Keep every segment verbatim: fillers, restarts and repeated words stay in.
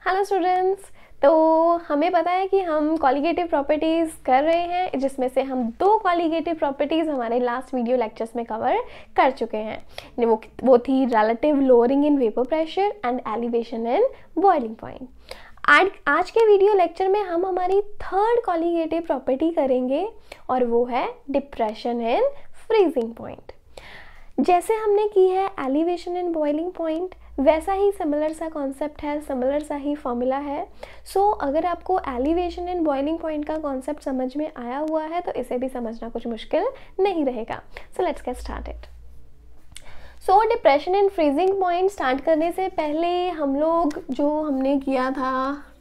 Hello students. तो हमें पता है कि हम कॉलिगेटिव प्रॉपर्टीज़ कर रहे हैं, जिसमें से हम दो कॉलिगेटिव प्रॉपर्टीज़ हमारे लास्ट वीडियो लेक्चर्स में कवर कर चुके हैं। वो वो थी relative lowering in vapour pressure and elevation in boiling point. आज आज के वीडियो लेक्चर में हम हमारी थर्ड कॉलिगेटिव प्रॉपर्टी करेंगे और वो है डिप्रेशन इन फ्रीजिंग पॉइंट। जैसे हमने की है एलिवेशन इन बॉइलिंग पॉइंट, वैसा ही सिमिलर सा कॉन्सेप्ट है, सिमिलर सा ही फॉर्मूला है। सो so, अगर आपको एलिवेशन इन बॉइलिंग पॉइंट का कॉन्सेप्ट समझ में आया हुआ है तो इसे भी समझना कुछ मुश्किल नहीं रहेगा। So let's get started. So depression in freezing point start करने से पहले हम लोग जो हमने किया था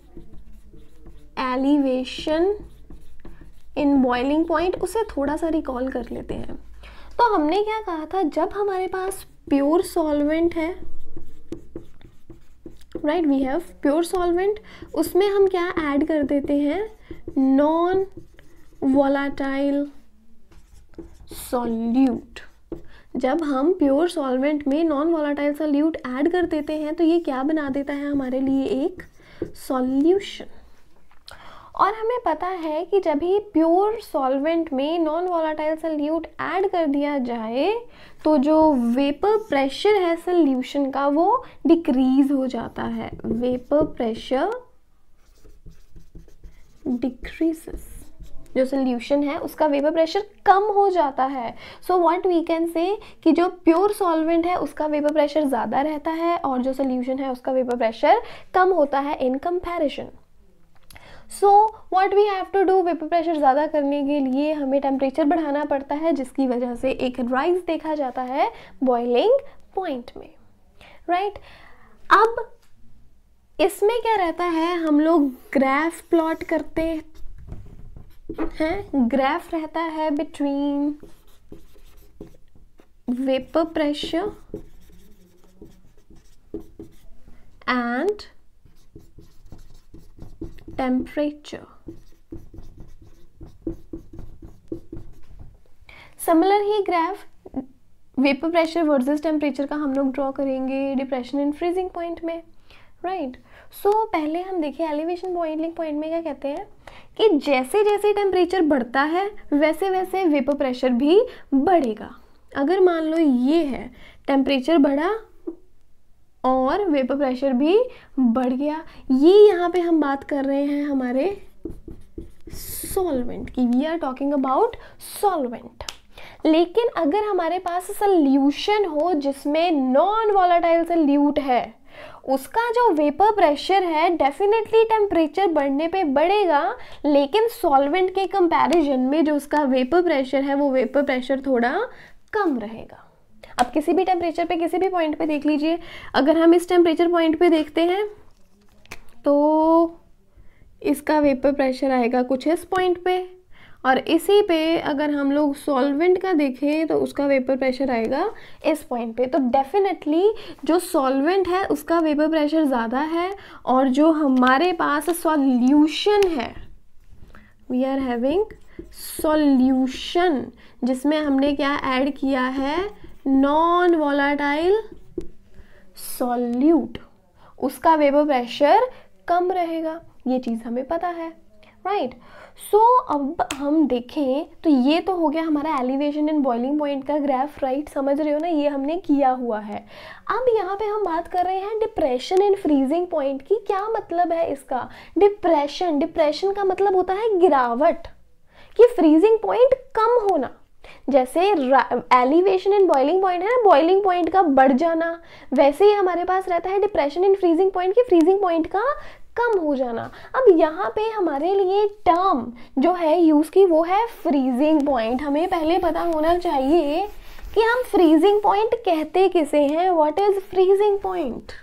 एलिवेशन इन बॉइलिंग पॉइंट, उसे थोड़ा सा रिकॉल कर लेते हैं। तो हमने क्या कहा था, जब हमारे पास प्योर सॉल्वेंट है, right, we have pure solvent, उसमें हम क्या ऐड कर देते हैं, नॉन वोलाटाइल सॉल्यूट। जब हम प्योर सॉल्वेंट में नॉन वोलाटाइल सॉल्यूट ऐड कर देते हैं तो ये क्या बना देता है हमारे लिए, एक सॉल्यूशन। और हमें पता है कि जब भी प्योर सॉल्वेंट में नॉन वोलाटाइल सॉल्यूट ऐड कर दिया जाए तो जो वेपर प्रेशर है सॉल्यूशन का वो डिक्रीज हो जाता है। वेपर प्रेशर डिक्रीजेस, जो सॉल्यूशन है उसका वेपर प्रेशर कम हो जाता है। सो व्हाट वी कैन से कि जो प्योर सॉल्वेंट है उसका वेपर प्रेशर ज़्यादा रहता है और जो सॉल्यूशन है उसका वेपर प्रेशर कम होता है in comparison. So what we have to do, vapour pressure ज़्यादा करने के लिए हमें टेम्परेचर बढ़ाना पड़ता है, जिसकी वजह से एक राइज देखा जाता है बॉइलिंग पॉइंट में, राइट right? अब इसमें क्या रहता है, हम लोग ग्राफ प्लॉट करते हैं। ग्राफ रहता है between vapour pressure and temperature. Similar ही graph vapour pressure versus temperature का हम लोग ड्रॉ करेंगे डिप्रेशन इन फ्रीजिंग पॉइंट में, राइट। सो पहले हम देखिए एलिवेशन बॉइलिंग पॉइंट में क्या कहते हैं कि जैसे जैसे टेम्परेचर बढ़ता है वैसे वैसे वेपर प्रेशर भी बढ़ेगा। अगर मान लो ये है, टेम्परेचर बढ़ा और वेपर प्रेशर भी बढ़ गया, ये यहाँ पे हम बात कर रहे हैं हमारे सॉल्वेंट की, we are talking about solvent. लेकिन अगर हमारे पास सॉल्यूशन हो जिसमें नॉन वोलाटाइल सॉल्यूट है, उसका जो वेपर प्रेशर है डेफिनेटली टेम्परेचर बढ़ने पे बढ़ेगा, लेकिन सॉल्वेंट के कंपैरिजन में जो उसका वेपर प्रेशर है वो वेपर प्रेशर थोड़ा कम रहेगा। अब किसी भी टेम्परेचर पे किसी भी पॉइंट पे देख लीजिए, अगर हम इस टेम्परेचर पॉइंट पे देखते हैं तो इसका वेपर प्रेशर आएगा कुछ इस पॉइंट पे, और इसी पे अगर हम लोग सॉल्वेंट का देखें तो उसका वेपर प्रेशर आएगा इस पॉइंट पे। तो डेफिनेटली जो सॉल्वेंट है उसका वेपर प्रेशर ज़्यादा है और जो हमारे पास सॉल्यूशन है, वी आर हैविंग सॉल्यूशन जिसमें हमने क्या ऐड किया है, नॉन वोलाटाइल सॉल्यूट, उसका वेपर प्रेशर कम रहेगा। ये चीज़ हमें पता है, राइट। सो अब हम देखें तो ये तो हो गया हमारा एलिवेशन इन बॉइलिंग पॉइंट का ग्राफ, राइट, समझ रहे हो ना, ये हमने किया हुआ है। अब यहाँ पे हम बात कर रहे हैं डिप्रेशन इन फ्रीजिंग पॉइंट की। क्या मतलब है इसका, डिप्रेशन डिप्रेशन का मतलब होता है गिरावट, कि फ्रीजिंग पॉइंट कम होना। जैसे एलिवेशन इन बॉइलिंग पॉइंट है ना, बॉइलिंग पॉइंट का बढ़ जाना, वैसे ही हमारे पास रहता है डिप्रेशन इन फ्रीजिंग पॉइंट की फ्रीजिंग पॉइंट का कम हो जाना। अब यहाँ पे हमारे लिए टर्म जो है यूज की वो है फ्रीजिंग पॉइंट। हमें पहले पता होना चाहिए कि हम फ्रीजिंग पॉइंट कहते किसे हैं, व्हाट इज फ्रीजिंग पॉइंट।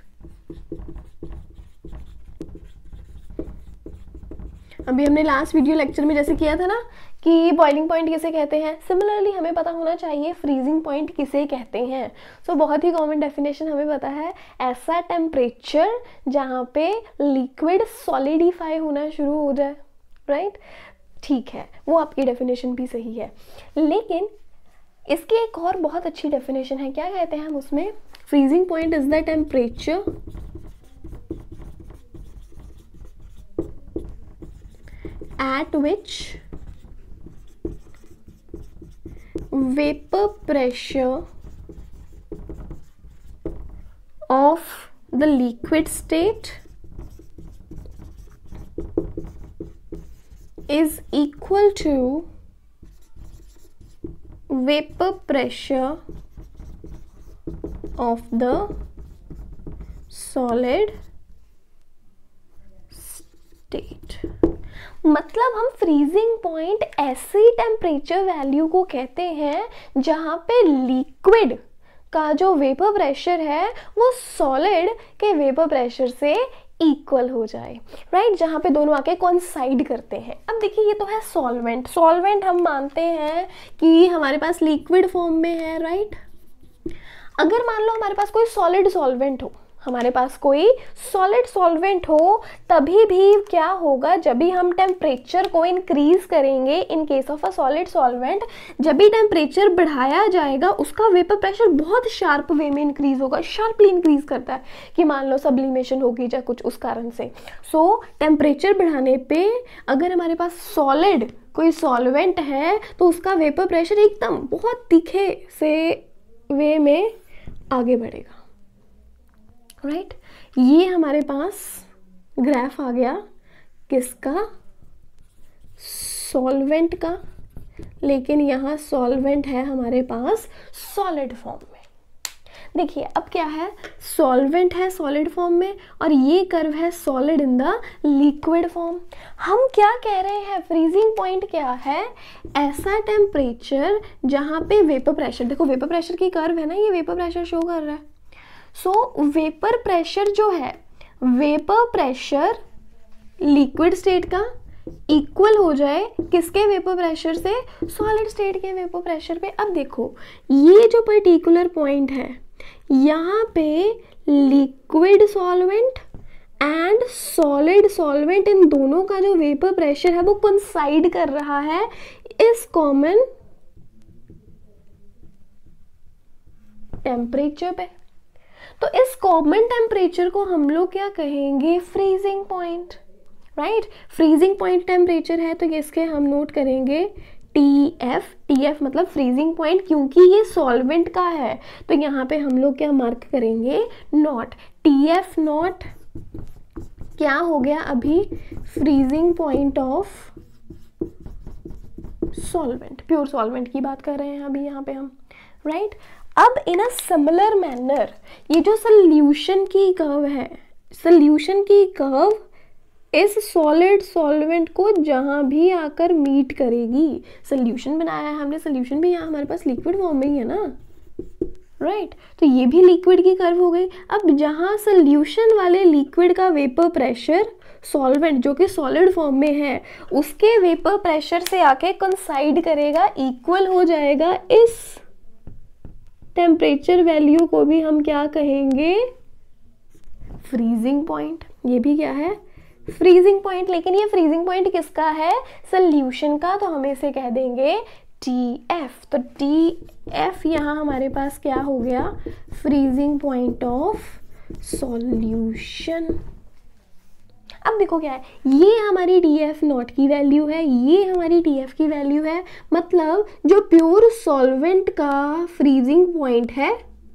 अभी हमने लास्ट वीडियो लेक्चर में जैसे किया था ना कि बॉइलिंग पॉइंट किसे कहते हैं, सिमिलरली हमें पता होना चाहिए फ्रीजिंग पॉइंट किसे कहते हैं। सो so, बहुत ही कॉमन डेफिनेशन हमें पता है, ऐसा टेम्परेचर जहाँ पे लिक्विड सॉलिडिफाई होना शुरू हो जाए, राइट right? ठीक है, वो आपकी डेफिनेशन भी सही है, लेकिन इसकी एक और बहुत अच्छी डेफिनेशन है। क्या कहते हैं हम उसमें, freezing point is the temperature at which vapor pressure of the liquid state is equal to vapor pressure of the solid state। मतलब हम फ्रीजिंग पॉइंट ऐसी टेम्परेचर वैल्यू को कहते हैं जहां पे लिक्विड का जो वेपर प्रेशर है वो सॉलिड के वेपर प्रेशर से इक्वल हो जाए, राइट right? जहाँ पे दोनों आके कोइंसाइड करते हैं। अब देखिए ये तो है सॉल्वेंट। सॉल्वेंट हम मानते हैं कि हमारे पास लिक्विड फॉर्म में है, राइट right? अगर मान लो हमारे पास कोई सॉलिड सॉल्वेंट हो, हमारे पास कोई सॉलिड सॉल्वेंट हो, तभी भी क्या होगा, जब भी हम टेम्परेचर को इंक्रीज करेंगे in case of a solid solvent, जब भी टेम्परेचर बढ़ाया जाएगा उसका वेपर प्रेशर बहुत शार्प वे में इंक्रीज होगा, शार्पली इंक्रीज करता है कि मान लो सब्लिमेशन होगी या कुछ उस कारण से। सो टेम्परेचर बढ़ाने पे अगर हमारे पास सॉलिड कोई सॉल्वेंट है तो उसका वेपर प्रेशर एकदम बहुत तीखे से वे में आगे बढ़ेगा, राइट right? ये हमारे पास ग्राफ आ गया किसका, सॉल्वेंट का, लेकिन यहाँ सॉल्वेंट है हमारे पास सॉलिड फॉर्म में। देखिए अब क्या है, सॉल्वेंट है सॉलिड फॉर्म में और ये कर्व है solid in the liquid form. हम क्या कह रहे हैं, फ्रीजिंग पॉइंट क्या है, ऐसा टेम्परेचर जहाँ पे वेपर प्रेशर, देखो वेपर प्रेशर की कर्व है ना, ये वेपर प्रेशर शो कर रहा है। सो वेपर प्रेशर जो है, वेपर प्रेशर लिक्विड स्टेट का इक्वल हो जाए किसके वेपर प्रेशर से, सॉलिड स्टेट के वेपर प्रेशर पे। अब देखो ये जो पर्टिकुलर पॉइंट है, यहाँ पे liquid solvent and solid solvent इन दोनों का जो वेपर प्रेशर है वो कोइंसाइड कर रहा है इस कॉमन टेम्परेचर पे। तो इस कॉमन टेम्परेचर को हम लोग क्या कहेंगे, freezing point, right. Freezing point temperature है तो इसके हम नोट करेंगे टी एफ। टी एफ मतलब फ्रीजिंग पॉइंट, क्योंकि ये सॉल्वेंट का है तो यहाँ पे हम लोग क्या मार्क करेंगे, नॉट। टी एफ नॉट क्या हो गया अभी, freezing point of solvent, pure solvent की बात कर रहे हैं अभी यहाँ पे हम, राइट right? अब इन अ सिमिलर मैनर ये जो सोल्यूशन की कर्व है, सोल्यूशन की कर्व इस सॉलिड सॉल्वेंट को जहां भी आकर मीट करेगी, सोल्यूशन बनाया है हमने, सोल्यूशन भी यहाँ हमारे पास लिक्विड फॉर्म में ही है ना, राइट right? तो ये भी लिक्विड की कर्व हो गई। अब जहां सोल्यूशन वाले लिक्विड का वेपर प्रेशर सॉल्वेंट जो कि सॉलिड फॉर्म में है उसके वेपर प्रेशर से आके कोइंसाइड करेगा, इक्वल हो जाएगा, इस टेम्परेचर वैल्यू को भी हम क्या कहेंगे, फ्रीजिंग पॉइंट। ये भी क्या है, फ्रीजिंग पॉइंट। लेकिन ये फ्रीजिंग पॉइंट किसका है, सोल्यूशन का, तो हम इसे कह देंगे टी एफ। तो टी एफ यहाँ हमारे पास क्या हो गया, फ्रीजिंग पॉइंट ऑफ सॉल्यूशन। अब देखो क्या है, ये हमारी टी एफ नॉट की वैल्यू है, ये हमारी टी एफ की वैल्यू है। मतलब जो प्योर सॉल्वेंट का फ्रीजिंग पॉइंट है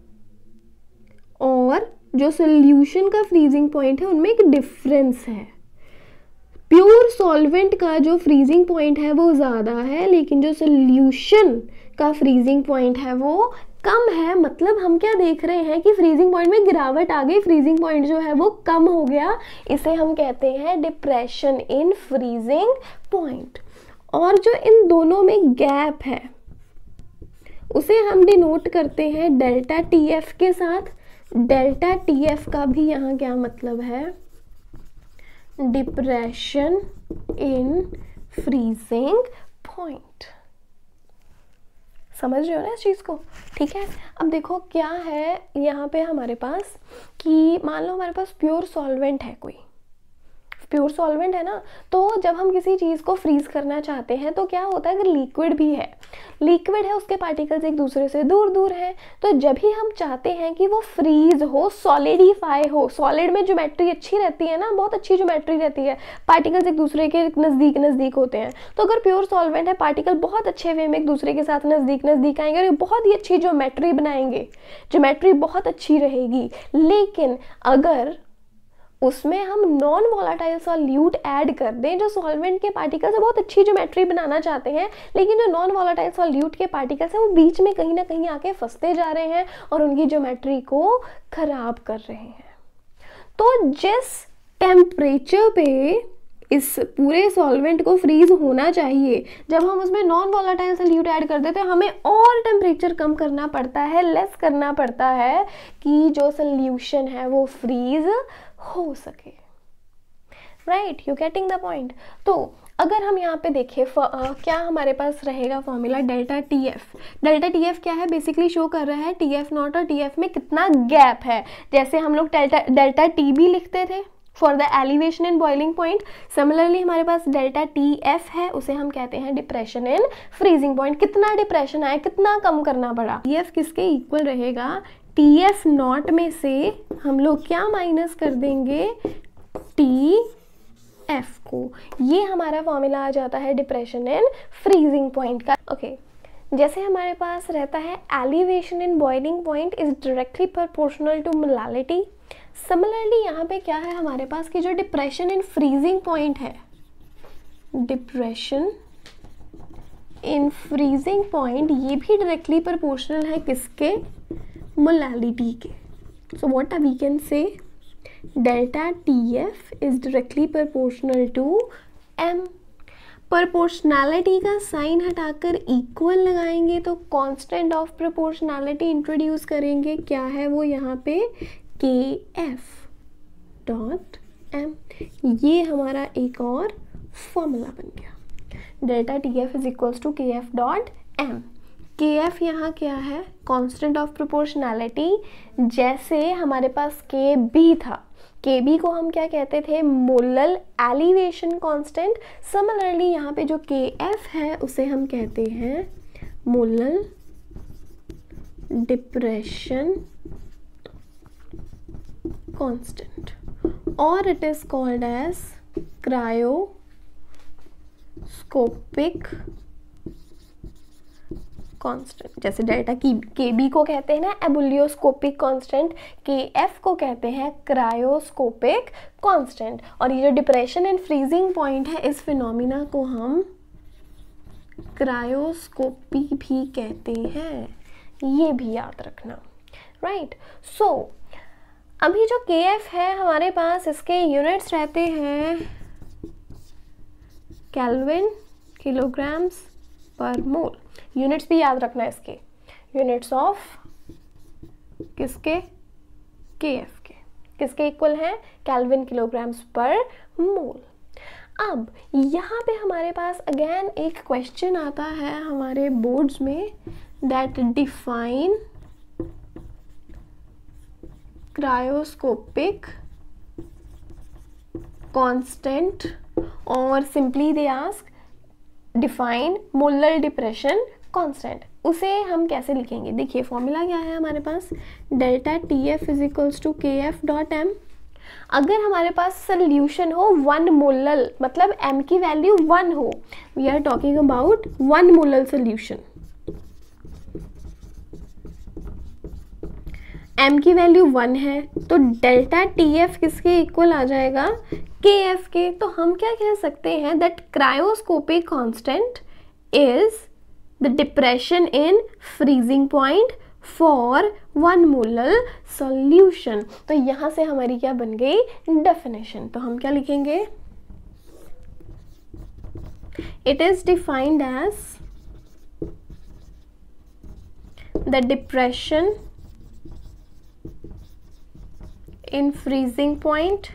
और जो सोल्यूशन का फ्रीजिंग पॉइंट है उनमें एक डिफरेंस है। प्योर सॉल्वेंट का जो फ्रीजिंग पॉइंट है वो ज़्यादा है, लेकिन जो सोल्यूशन का फ्रीजिंग पॉइंट है वो कम है। मतलब हम क्या देख रहे हैं कि फ्रीजिंग पॉइंट में गिरावट आ गई, फ्रीजिंग पॉइंट जो है वो कम हो गया। इसे हम कहते हैं डिप्रेशन इन फ्रीजिंग पॉइंट। और जो इन दोनों में गैप है उसे हम डिनोट करते हैं डेल्टा टी एफ के साथ। डेल्टा टी एफ का भी यहाँ क्या मतलब है, डिप्रेशन इन फ्रीजिंग पॉइंट। समझ रहे हो ना इस चीज़ को, ठीक है। अब देखो क्या है यहाँ पे हमारे पास कि मान लो हमारे पास प्योर सॉल्वेंट है कोई, प्योर सॉल्वेंट है ना, तो जब हम किसी चीज़ को फ्रीज करना चाहते हैं तो क्या होता है, अगर लिक्विड भी है, लिक्विड है उसके पार्टिकल्स एक दूसरे से दूर दूर हैं, तो जब ही हम चाहते हैं कि वो फ्रीज हो, सॉलिडिफाई हो, सॉलिड में ज्योमेट्री अच्छी रहती है ना, बहुत अच्छी ज्योमेट्री रहती है, पार्टिकल्स एक दूसरे के नज़दीक नज़दीक होते हैं, तो अगर प्योर सॉल्वेंट है पार्टिकल बहुत अच्छे वे में एक दूसरे के साथ नज़दीक नज़दीक आएंगे और बहुत ही अच्छी ज्योमेट्री बनाएंगे, ज्योमेट्री बहुत अच्छी रहेगी। लेकिन अगर उसमें हम नॉन वॉलेटाइल सॉल्यूट ऐड कर दें जो सॉल्वेंट के पार्टिकल से बहुत अच्छी ज्योमेट्री बनाना चाहते हैं, लेकिन जो नॉन वॉलेटाइल सॉल्यूट के पार्टिकल्स हैं वो बीच में कहीं ना कहीं आके फंसते जा रहे हैं और उनकी ज्योमेट्री को खराब कर रहे हैं। तो जिस टेम्परेचर पे इस पूरे सॉल्वेंट को फ्रीज होना चाहिए, जब हम उसमें नॉन वॉलेटाइल सॉल्यूट ऐड कर देते हैं हमें और टेम्परेचर कम करना पड़ता है, लेस करना पड़ता है कि जो सोल्यूशन है वो फ्रीज हो सके। Right, you getting the point. तो अगर हम यहाँ पे देखें क्या हमारे पास रहेगा formula delta T F. Delta T F क्या है, बेसिकली शो कर रहा है टी एफ नॉट और टी एफ में कितना गैप है। जैसे हम लोग डेल्टा डेल्टा टी भी लिखते थे for the elevation in boiling point, similarly हमारे पास डेल्टा टी एफ है, उसे हम कहते हैं डिप्रेशन इन फ्रीजिंग पॉइंट। कितना डिप्रेशन आया, कितना कम करना पड़ा। टी एफ किसके इक्वल रहेगा, टी एफ नॉट में से हम लोग क्या माइनस कर देंगे, टी एफ को। ये हमारा फॉर्मूला आ जाता है डिप्रेशन इन फ्रीजिंग पॉइंट का। Okay okay. जैसे हमारे पास रहता है elevation in boiling point is directly proportional to molality. Similarly यहाँ पे क्या है हमारे पास कि जो डिप्रेशन इन फ्रीजिंग पॉइंट है, डिप्रेशन इन फ्रीजिंग पॉइंट ये भी डायरेक्टली प्रोपोर्शनल है किसके, मोलालिटी के। So what we can say, delta T F is directly proportional to M. Proportionality का साइन हटाकर इक्वल लगाएंगे तो कांस्टेंट ऑफ प्रोपोर्शनैलिटी इंट्रोड्यूस करेंगे, क्या है वो यहाँ पे, के एफ डॉट एम। ये हमारा एक और फॉर्मूला बन गया, delta T F is equals to K F dot M. K F यहाँ क्या है, कांस्टेंट ऑफ प्रोपोर्शनैलिटी। जैसे हमारे पास के बी था, के बी को हम क्या कहते थे, मोलल एलिवेशन कांस्टेंट। सिमिलरली यहाँ पे जो के एफ है उसे हम कहते हैं मोलल डिप्रेशन कांस्टेंट, और it is called as cryoscopic constant. जैसे डेल्टा की के बी को कहते हैं ना एबुलियोस्कोपिक कांस्टेंट, के एफ को कहते हैं क्रायोस्कोपिक कांस्टेंट। और ये जो डिप्रेशन एंड फ्रीजिंग पॉइंट है, इस फिनोमिना को हम क्रायोस्कोपी भी कहते हैं, ये भी याद रखना। राइट, सो अभी जो के एफ है हमारे पास, इसके यूनिट्स रहते हैं केल्विन, किलोग्राम्स पर मोल। यूनिट्स भी याद रखना है इसके, यूनिट्स ऑफ किसके, के एफ के, किसके इक्वल हैं, केल्विन किलोग्राम्स पर मोल। अब यहाँ पे हमारे पास अगेन एक क्वेश्चन आता है हमारे बोर्ड्स में, दैट डिफाइन क्रायोस्कोपिक कांस्टेंट, और simply they ask define molar depression constant. उसे हम कैसे लिखेंगे, देखिए फॉर्मूला क्या है हमारे पास, delta T F is equals to K F dot M. अगर हमारे पास सोल्यूशन हो वन मोलल, मतलब m की वैल्यू वन हो, we are talking about one molal solution, m की वैल्यू वन है तो डेल्टा टी एफ किसके इक्वल आ जाएगा, के एफ के। तो हम क्या कह सकते हैं, that cryoscopic constant is the depression in freezing point for one molal solution. तो यहां से हमारी क्या बन गई डेफिनेशन, तो हम क्या लिखेंगे, it is defined as the depression in freezing point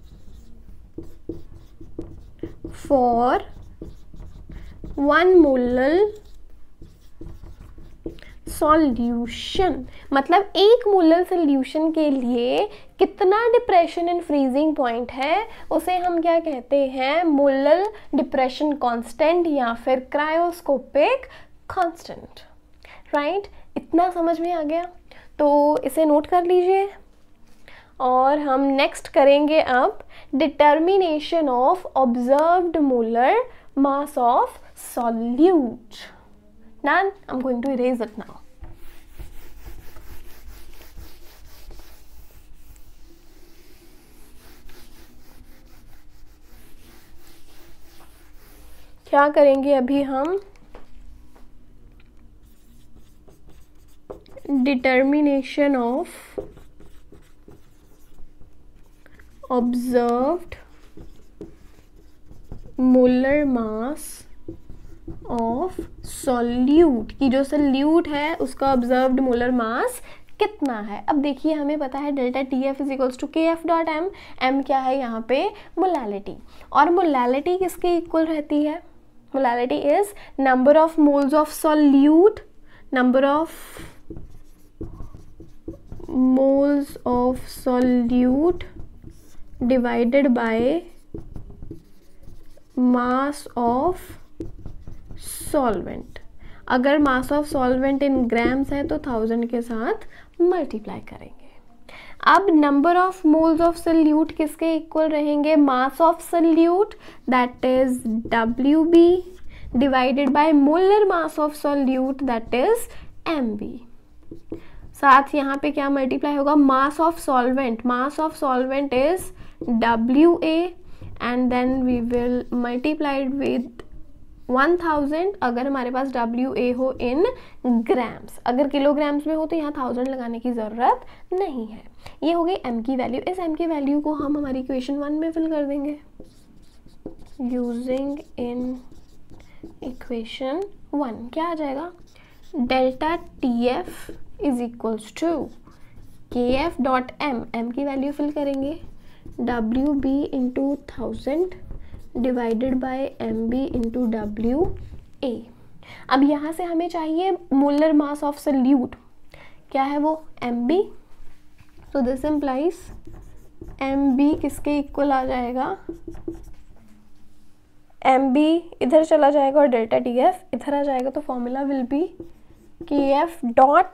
for one molar solution, मतलब एक मोलर सॉल्यूशन के लिए कितना डिप्रेशन इन फ्रीजिंग पॉइंट है उसे हम क्या कहते हैं, मोलर डिप्रेशन कांस्टेंट या फिर क्रायोस्कोपिक कांस्टेंट, राइट। इतना समझ में आ गया, तो इसे नोट कर लीजिए। और हम नेक्स्ट करेंगे अब determination of observed molar mass of solute. Done? I'm going to erase it now. क्या करेंगे अभी हम, determination of observed molar mass of solute, की जो सॉल्यूट है उसका ऑब्जर्व्ड मोलर मास कितना है। अब देखिए हमें पता है delta T F is equals to K F dot M, M क्या है यहाँ पे, मोलैलिटी, और मोलैलिटी किसके इक्वल रहती है, molality is number of moles of solute, number of moles of solute divided by mass of solvent. अगर mass of solvent in grams है तो थाउजेंड के साथ मल्टीप्लाई करेंगे। अब number of moles of solute किसके इक्वल रहेंगे, mass of solute that is W B divided by molar mass of solute that is M B. साथ यहाँ पे क्या मल्टीप्लाई होगा, mass of solvent, mass of solvent is W A and then we will multiply with one thousand अगर हमारे पास W A हो in grams, अगर kilograms में हो तो यहाँ थाउजेंड लगाने की ज़रूरत नहीं है। ये हो गई एम की वैल्यू। इस एम की वैल्यू को हम हमारी इक्वेशन वन में फिल कर देंगे यूजिंग इन इक्वेशन वन। क्या आ जाएगा, delta T F is equals to K F dot M, M की वैल्यू फिल करेंगे W B into thousand divided by M B into W A. अब यहाँ से हमें चाहिए मोलर मास ऑफ सॉल्यूट, क्या है वो, एम बी। तो दिस इम्प्लाइज एम बी किसके इक्वल आ जाएगा, एम बी इधर चला जाएगा और डेल्टा टी एफ इधर आ जाएगा, तो formula will be K F dot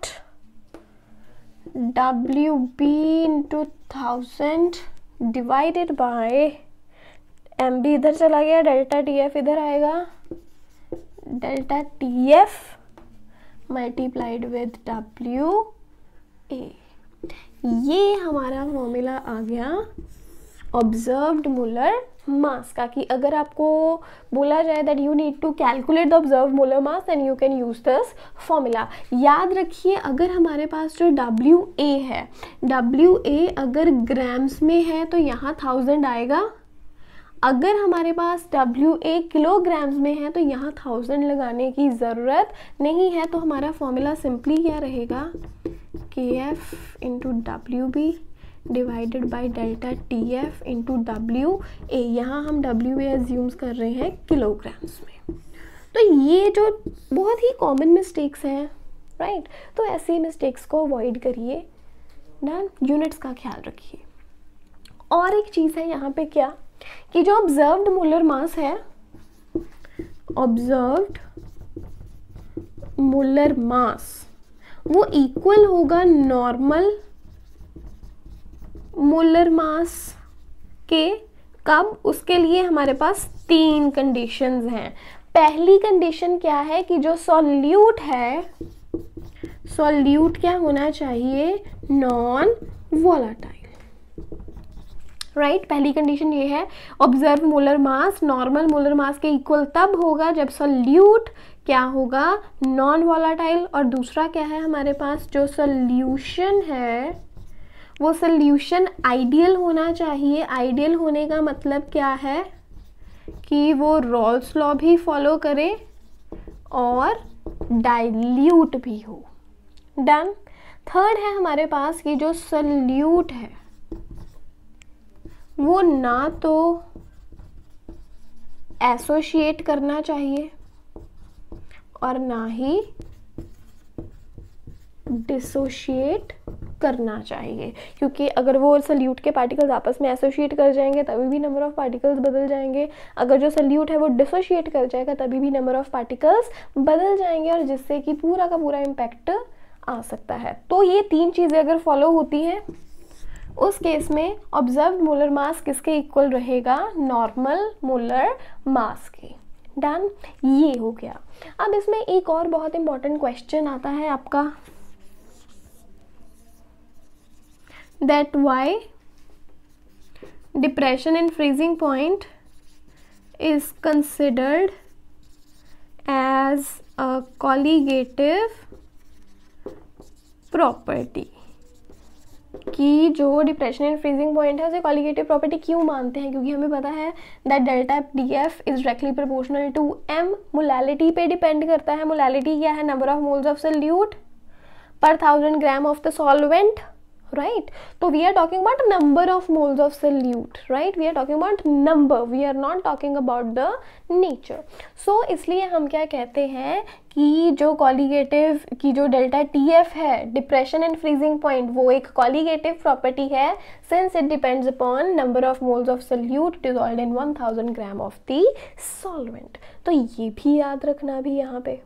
W B into thousand divided by M B इधर चला गया, डेल्टा टी एफ इधर आएगा, delta T F multiplied with W A. ये हमारा फॉर्मूला आ गया ऑब्जर्व्ड मोलर मास का, कि अगर आपको बोला जाए that you need to calculate the observed molar mass then you can use this formula. याद रखिए अगर हमारे पास जो डब्ल्यू ए है, डब्ल्यू ए अगर ग्राम्स में है तो यहाँ थाउजेंड आएगा, अगर हमारे पास डब्ल्यू ए किलोग्राम्स में है तो यहाँ थाउजेंड लगाने की ज़रूरत नहीं है। तो हमारा फॉर्मूला सिंपली क्या रहेगा, K F into W B divided by delta T F into W A. यहाँ हम डब्ल्यू ए एज्यूम्स कर रहे हैं किलोग्राम्स में। तो ये जो बहुत ही कॉमन मिस्टेक्स हैं, राइट, तो ऐसे मिस्टेक्स को अवॉइड करिए, डन, यूनिट्स का ख्याल रखिए। और एक चीज़ है यहाँ पे क्या, कि जो ऑब्जर्व्ड मोलर मास है, ऑब्जर्व्ड मोलर मास वो इक्वल होगा नॉर्मल मोलर मास के। कब, उसके लिए हमारे पास तीन कंडीशंस हैं। पहली कंडीशन क्या है कि जो सॉल्यूट है, सॉल्यूट क्या होना चाहिए, नॉन वोलाटाइल, राइट right? पहली कंडीशन ये है observe molar mass normal molar mass के इक्वल तब होगा जब सॉल्यूट क्या होगा, नॉन वोलाटाइल। और दूसरा क्या है हमारे पास, जो सॉल्यूशन है वो सॉल्यूशन आइडियल होना चाहिए। आइडियल होने का मतलब क्या है कि वो रॉल्स लॉ भी फॉलो करे और डाइल्यूट भी हो, डन। थर्ड है हमारे पास कि जो सॉल्यूट है वो ना तो एसोशिएट करना चाहिए और ना ही डिसोशिएट करना चाहिए, क्योंकि अगर वो सल्यूट के पार्टिकल्स आपस में एसोशिएट कर जाएंगे तभी भी नंबर ऑफ पार्टिकल्स बदल जाएंगे, अगर जो सल्यूट है वो डिसोशिएट कर जाएगा तभी भी नंबर ऑफ पार्टिकल्स बदल जाएंगे, और जिससे कि पूरा का पूरा इम्पैक्ट आ सकता है। तो ये तीन चीज़ें अगर फॉलो होती हैं उस केस में ऑब्जर्व्ड मोलर मास किसके इक्वल रहेगा, नॉर्मल मोलर मास के। डन, ये हो गया। अब इसमें एक और बहुत इंपॉर्टेंट क्वेश्चन आता है आपका, that why depression in freezing point is considered as a colligative property, कि जो डिप्रेशन इन फ्रीजिंग पॉइंट है उसे कॉलीगेटिव प्रॉपर्टी क्यों मानते हैं, क्योंकि हमें पता है that delta D F is directly proportional to M, molality पे डिपेंड करता है। मोलैलिटी क्या है, number of moles of solute पर thousand gram of the solvent, right. तो we are talking about number of moles of solute, right, we are talking about number, we are not talking about the nature. So इसलिए हम क्या कहते हैं कि जो colligative की जो डेल्टा टी एफ है, डिप्रेशन एंड फ्रीजिंग पॉइंट, वो एक कॉलीगेटिव प्रॉपर्टी है since it depends upon number of moles of solute dissolved in one thousand gram of the solvent. तो ये भी याद रखना भी यहाँ पे,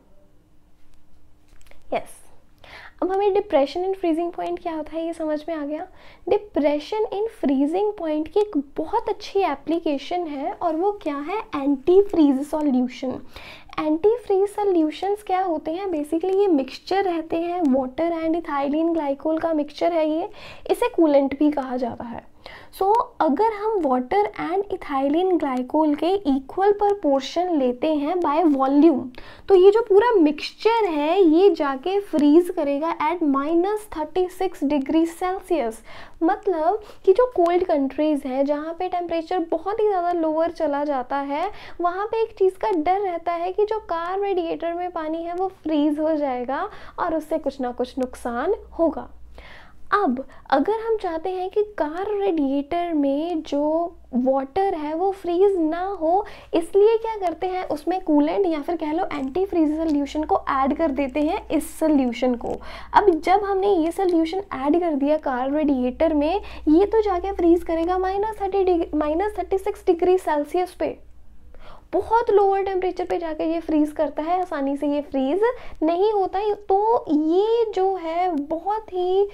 यस yes. अब हमें डिप्रेशन इन फ्रीजिंग पॉइंट क्या होता है ये समझ में आ गया। डिप्रेशन इन फ्रीजिंग पॉइंट की एक बहुत अच्छी एप्लीकेशन है और वो क्या है, anti freeze solution. Anti freeze solutions क्या होते हैं, बेसिकली ये मिक्सचर रहते हैं, वाटर एंड इथाइलिन ग्लाइकोल का मिक्सचर है ये, इसे कूलेंट भी कहा जाता है। सो so, अगर हम वाटर एंड इथाइलिन ग्लाइकोल के इक्वल प्रपोर्शन लेते हैं बाय वॉल्यूम, तो ये जो पूरा मिक्सचर है ये जाके फ्रीज करेगा at minus thirty six degree Celsius. मतलब कि जो कोल्ड कंट्रीज़ हैं जहाँ पे टेम्परेचर बहुत ही ज़्यादा लोअर चला जाता है, वहाँ पे एक चीज़ का डर रहता है कि जो कार रेडिएटर में पानी है वो फ्रीज हो जाएगा और उससे कुछ ना कुछ नुकसान होगा। अब अगर हम चाहते हैं कि कार रेडिएटर में जो वाटर है वो फ्रीज ना हो, इसलिए क्या करते हैं, उसमें कूलेंट या फिर कह लो एंटी फ्रीज सोल्यूशन को ऐड कर देते हैं इस सोल्यूशन को। अब जब हमने ये सोल्यूशन ऐड कर दिया कार रेडिएटर में, ये तो जाके फ्रीज करेगा minus thirty degree minus thirty six degree Celsius पे, बहुत लोअर टेम्परेचर पे जाकर ये फ्रीज करता है, आसानी से ये फ्रीज नहीं होता। तो ये जो है बहुत ही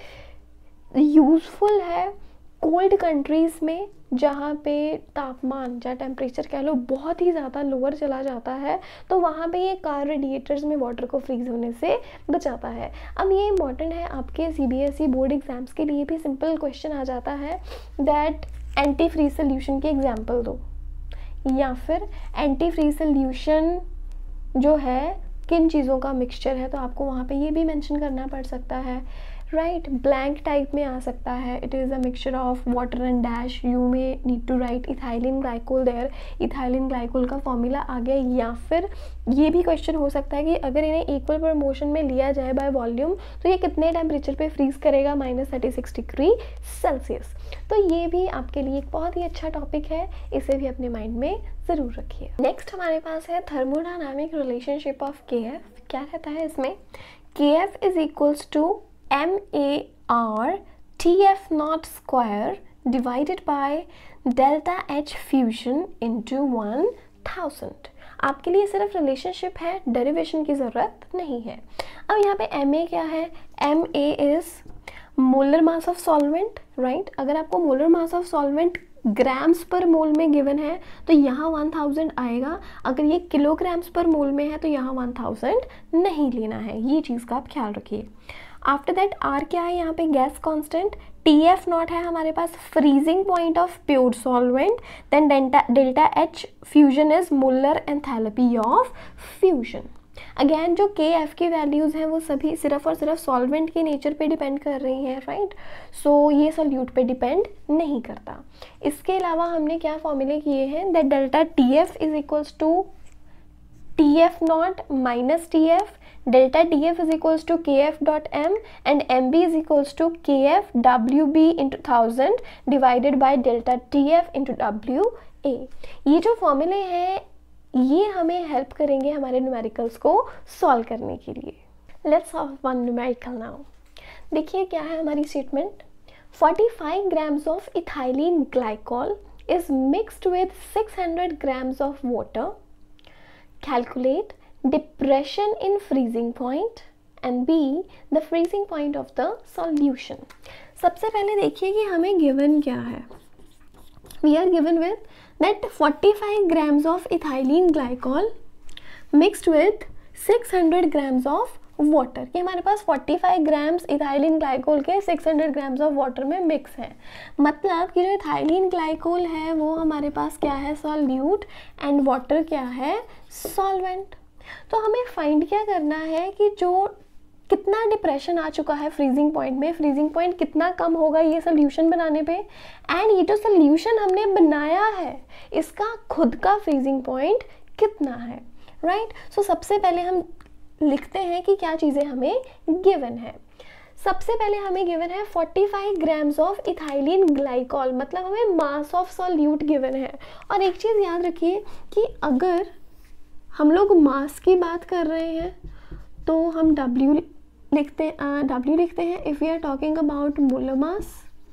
यूज़फुल है कोल्ड कंट्रीज़ में जहाँ पे तापमान या टेम्परेचर कह लो बहुत ही ज़्यादा लोअर चला जाता है, तो वहाँ पे ये कार रेडिएटर्स में वाटर को फ्रीज होने से बचाता है। अब ये इम्पॉर्टेंट है आपके सीबीएसई बोर्ड एग्जाम्स के लिए भी, सिंपल क्वेश्चन आ जाता है दैट एंटी फ्रीज सोल्यूशन की एग्जाम्पल दो, या फिर एंटी फ्रीज सोल्यूशन जो है किन चीज़ों का मिक्सचर है, तो आपको वहाँ पे ये भी मेंशन करना पड़ सकता है, राइट। ब्लैंक टाइप में आ सकता है, it is a mixture of water and dash, you may need to write ethylene glycol there, ethylene glycol का फॉर्मूला आ गया। या फिर ये भी क्वेश्चन हो सकता है कि अगर इन्हें इक्वल प्रमोशन में लिया जाए बाय वॉल्यूम तो ये कितने टेम्परेचर पे फ्रीज करेगा, minus thirty six degree Celsius. तो ये भी आपके लिए एक बहुत ही अच्छा टॉपिक है, इसे भी अपने माइंड में ज़रूर रखिए। नेक्स्ट हमारे पास है thermodynamic relationship of K F. क्या रहता है इसमें, K F is equals to M A R T F naught square divided by delta H fusion into one thousand. आपके लिए सिर्फ रिलेशनशिप है, डेरिवेशन की ज़रूरत नहीं है। अब यहाँ पे एम ए क्या है, M A is molar mass of solvent, right. अगर आपको molar mass of solvent grams per mole में गिवन है तो यहाँ वन थाउजेंड आएगा, अगर ये किलोग्राम्स पर मोल में है तो यहाँ वन थाउजेंड नहीं लेना है, ये चीज़ का आप ख्याल रखिए। आफ्टर दैट आर क्या है यहाँ पे, gas constant, T F naught है हमारे पास freezing point of pure solvent, then delta delta H fusion is molar enthalpy of fusion. Again जो के एफ की वैल्यूज़ हैं वो सभी सिर्फ और सिर्फ सॉल्वेंट के नेचर पे डिपेंड कर रही हैं, राइट। सो ये सॉल्यूट पे डिपेंड नहीं करता। इसके अलावा हमने क्या फॉर्मूले किए हैं, that delta T F is equals to T F naught minus T F, delta df is equals to kf dot m and mb is equals to kf wb into thousand divided by delta tf into wa। ये जो फॉर्मूले हैं ये हमें help करेंगे हमारे numericals को solve करने के लिए। Let's solve one numerical now. देखिए क्या है हमारी statement, forty-five grams of ethylene glycol is mixed with six hundred grams of water. Calculate depression in freezing point and B the freezing point of the solution. सबसे पहले देखिए कि हमें given क्या है. We are given with that forty-five grams of ethylene glycol mixed with six hundred grams of water, कि हमारे पास forty-five ग्राम्स इथाइलिन ग्लाइकोल के six hundred grams of water में मिक्स है. मतलब कि जो इथाइलिन ग्लाइकोल है वो हमारे पास क्या है, सॉल्यूट, एंड वाटर क्या है, सॉल्वेंट. तो हमें फाइंड क्या करना है कि जो कितना डिप्रेशन आ चुका है फ्रीजिंग पॉइंट में, फ्रीजिंग पॉइंट कितना कम होगा ये सोल्यूशन बनाने पे, एंड ये जो सोल्यूशन हमने बनाया है इसका खुद का फ्रीजिंग पॉइंट कितना है. Right right? सो so, सबसे पहले हम लिखते हैं कि क्या चीज़ें हमें गिवन है. सबसे पहले हमें गिवन है forty-five grams of ethylene glycol, मतलब हमें मास ऑफ सॉल्यूट गिवन है. और एक चीज़ याद रखिए कि अगर हम लोग मास की बात कर रहे हैं तो हम W लिखते हैं, W लिखते हैं. If we are talking about molar mass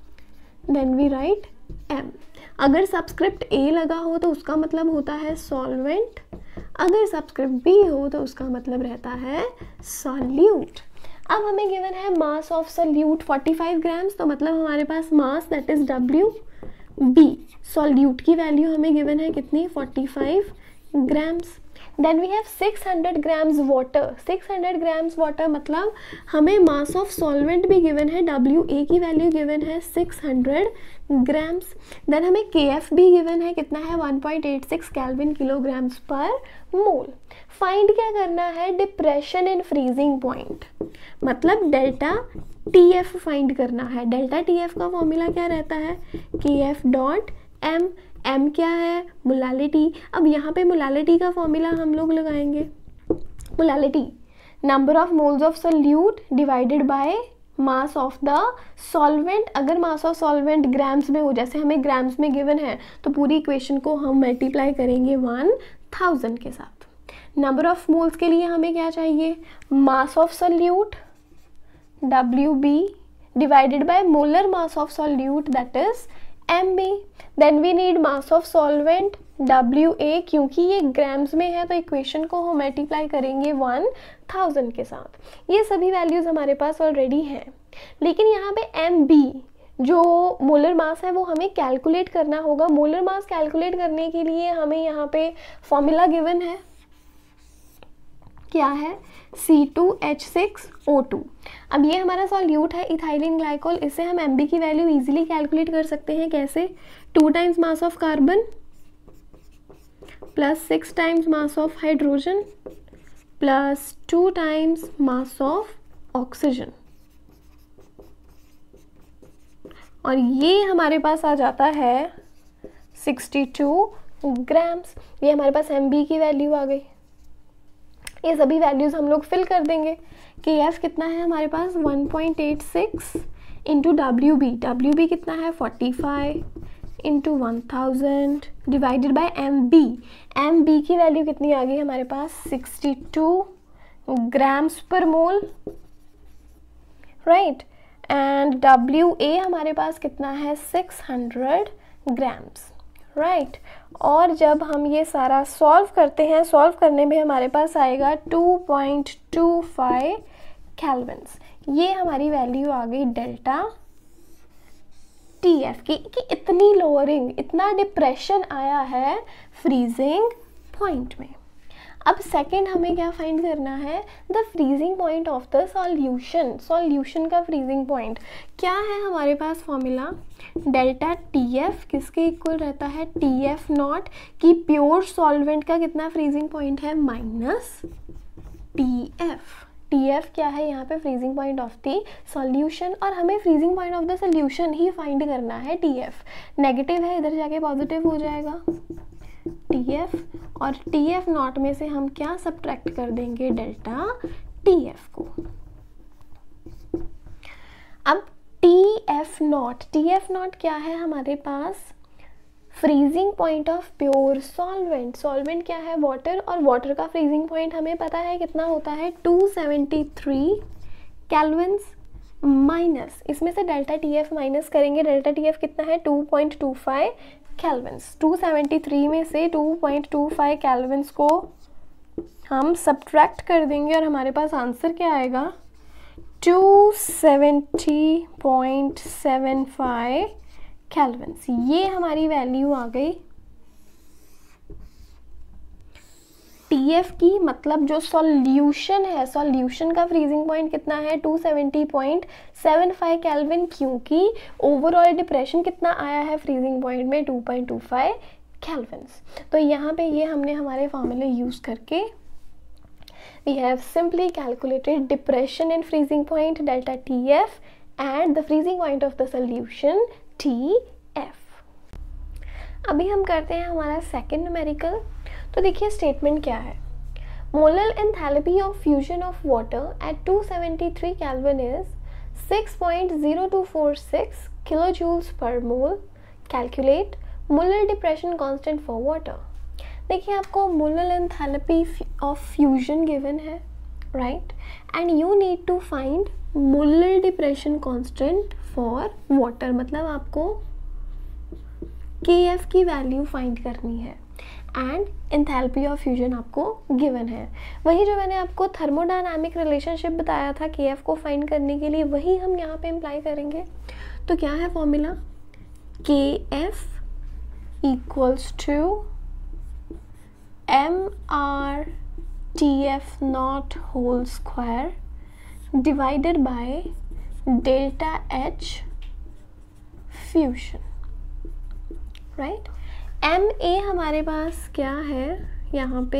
then we write M. अगर सबस्क्रिप्ट A लगा हो तो उसका मतलब होता है सॉल्वेंट, अगर सबस्क्रिप्ट B हो तो उसका मतलब रहता है सॉल्यूट. अब हमें गिवन है मास ऑफ सॉल्यूट forty-five ग्राम्स, तो मतलब हमारे पास mass that is W. B solute की वैल्यू हमें गिवन है कितनी, forty-five grams. Then we have six hundred grams water. six hundred grams water मतलब हमें मास ऑफ सॉल्वेंट भी गिवन है, W A की वैल्यू गिवन है six hundred ग्राम्स. देन हमें K F भी गिवन है, कितना है, one point eight six kelvin kilograms per mole. Find क्या करना है, डिप्रेशन इन फ्रीजिंग पॉइंट, मतलब डेल्टा टी एफ फाइंड करना है. डेल्टा टी एफ का फॉर्मूला क्या रहता है, के एफ डॉट एम. एम क्या है, मोलालिटी. अब यहाँ पे मोलालिटी का फॉर्मूला हम लोग लगाएंगे. Molality number of moles of solute divided by mass of the solvent. अगर मास ऑफ सॉल्वेंट ग्राम्स में हो, जैसे हमें ग्राम्स में गिवन है, तो पूरी इक्वेशन को हम मल्टीप्लाई करेंगे one thousand के साथ. नंबर ऑफ मोल्स के लिए हमें क्या चाहिए, mass of solute W B divided by molar mass of solute that is M B. Then we need mass of solvent W A, क्योंकि ये ग्राम्स में है तो इक्वेशन को हम मल्टीप्लाई करेंगे one thousand के साथ. ये सभी वैल्यूज हमारे पास ऑलरेडी हैं, लेकिन यहाँ पे एम बी जो मोलर मास है वो हमें कैलकुलेट करना होगा. मोलर मास कैलकुलेट करने के लिए हमें यहाँ पे फॉर्मूला गिवन है, क्या है, C two H six O two. अब ये हमारा सॉल्यूट है इथाइलिन ग्लाइकोल, इससे हम एम बी की वैल्यू इजीली कैलकुलेट कर सकते हैं. कैसे, two times mass of carbon plus six times mass of hydrogen plus two times mass of oxygen, और ये हमारे पास आ जाता है sixty-two ग्राम्स. ये हमारे पास एम बी की वैल्यू आ गई. ये सभी वैल्यूज़ हम लोग फिल कर देंगे. के एफ कितना है हमारे पास, one point eight six into W B. W B कितना है, forty-five into one thousand divided by M B. M B की वैल्यू कितनी आ गई हमारे पास, sixty-two grams per mole. Right, and W A हमारे पास कितना है, six hundred grams. Right right. और जब हम ये सारा सॉल्व करते हैं, सॉल्व करने में हमारे पास आएगा two point two five kelvins. ये हमारी वैल्यू आ गई डेल्टा टी एफ की, कि इतनी लोअरिंग, इतना डिप्रेशन आया है फ्रीजिंग पॉइंट में. अब सेकंड हमें क्या फाइंड करना है, the freezing point of the solution. Solution का फ्रीजिंग पॉइंट क्या है हमारे पास, फॉर्मूला डेल्टा टी एफ किसके इक्वल रहता है, टी एफ नॉट, कि प्योर सॉल्वेंट का कितना फ्रीजिंग पॉइंट है, minus T F. T F क्या है यहाँ पे, freezing point of the solution, और हमें freezing point of the solution ही फाइंड करना है. टी एफ नेगेटिव है, इधर जाके पॉजिटिव हो जाएगा टी एफ, और टी एफ नॉट में से हम क्या सब्ट्रैक्ट कर देंगे, डेल्टा टी एफ को. अब T F naught, T F naught क्या है हमारे पास, freezing point of pure solvent. Solvent क्या है, वाटर, और वाटर का फ्रीजिंग पॉइंट हमें पता है कितना होता है, two seventy-three केल्विन्स. माइनस इसमें से डेल्टा टी एफ माइनस करेंगे, डेल्टा टी एफ कितना है two point two five kelvins. Two seventy three में से two point two five kelvins को हम सब्ट्रैक्ट कर देंगे और हमारे पास आंसर क्या आएगा, two seventy point seven five kelvins. ये हमारी वैल्यू आ गई टी एफ की, मतलब जो सॉल्यूशन है, सॉल्यूशन का फ्रीजिंग पॉइंट कितना है two seventy point seven five kelvin, क्योंकि ओवरऑल डिप्रेशन कितना आया है फ्रीजिंग पॉइंट में two point two five kelvins. तो यहाँ पे ये हमने हमारे फॉर्मूले यूज़ करके we have simply calculated depression in freezing point delta T F and the freezing point of the solution T F। अभी हम करते हैं हमारा सेकेंड न्यूमेरिकल। तो देखिए स्टेटमेंट क्या है, molar enthalpy of fusion of water at two seventy three kelvin is six point zero two four six kilojoules per mole, calculate molar depression constant for water. देखिए आपको molar enthalpy of fusion given है, right, and you need to find molar depression constant for water, मतलब आपको K F की value find करनी है and enthalpy of fusion आपको given है। वही जो मैंने आपको थर्मोडायनामिक रिलेशनशिप बताया था के एफ को फाइंड करने के लिए, वही हम यहाँ पे इम्प्लाई करेंगे। तो क्या है formula, K F equals to M R T F naught whole square divided by delta H fusion, right. M A हमारे पास क्या है यहाँ पे,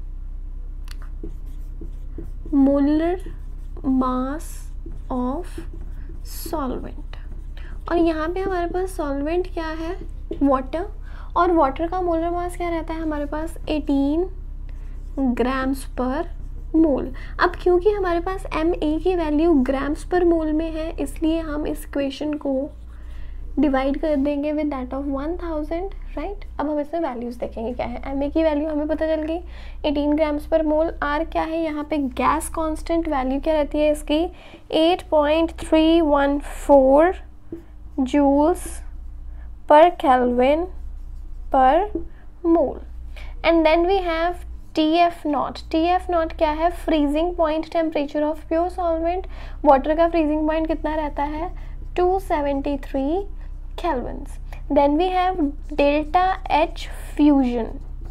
मोलर मास ऑफ सॉल्वेंट, और यहाँ पे हमारे पास सॉल्वेंट क्या है, वाटर, और वाटर का मोलर मास क्या रहता है हमारे पास एटीन ग्राम्स पर मोल। अब क्योंकि हमारे पास एम ए की वैल्यू ग्राम्स पर मोल में है, इसलिए हम इस इक्वेशन को डिवाइड कर देंगे with that of one thousand, right. अब हम इसमें वैल्यूज़ देखेंगे क्या है। एम ए की वैल्यू हमें पता चल गई eighteen grams per mole. Are क्या है, यहाँ पे गैस कांस्टेंट वैल्यू क्या रहती है इसकी, eight point three one four joules per kelvin per mole. And then we have T F naught. T F naught क्या है, freezing point temperature of pure solvent. Water का फ्रीजिंग पॉइंट कितना रहता है, two seventy three kelvins. Then we have delta H fusion,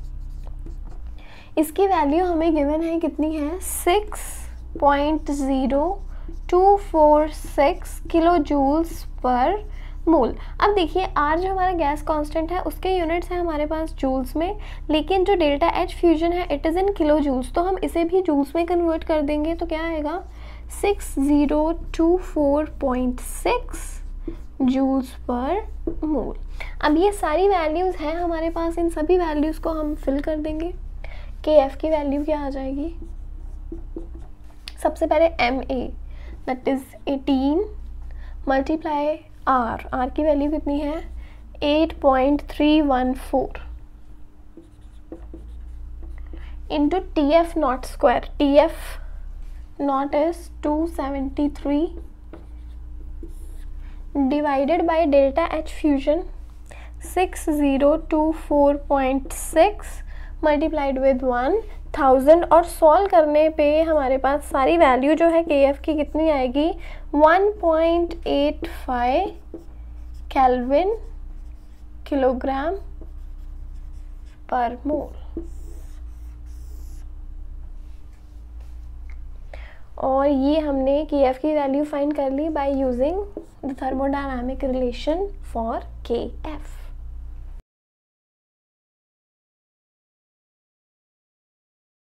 इसकी value हमें given है कितनी है, six point zero two four six kilo joules per mole. अब देखिए आर जो हमारा गैस कांस्टेंट है उसके यूनिट्स हैं हमारे पास जूल्स में, लेकिन जो डेल्टा एच फ्यूजन है it is in kilo joules, तो हम इसे भी जूल्स में कन्वर्ट कर देंगे। तो क्या आएगा, six zero two four point six joules per mole. अब ये सारी वैल्यूज़ हैं हमारे पास, इन सभी वैल्यूज़ को हम फिल कर देंगे। के एफ की वैल्यू क्या आ जाएगी, सबसे पहले M A that is eighteen multiply R, R की वैल्यू कितनी है, eight point three one four into T F naught square, T F naught is two seventy three divided by delta H fusion six zero two four point six multiplied with one thousand, और solve करने पे हमारे पास सारी value जो है के F की कितनी आएगी, one point eight five kelvin kilogram per mole. और ये हमने के एफ की वैल्यू फाइंड कर ली by using the thermodynamic relation for K F.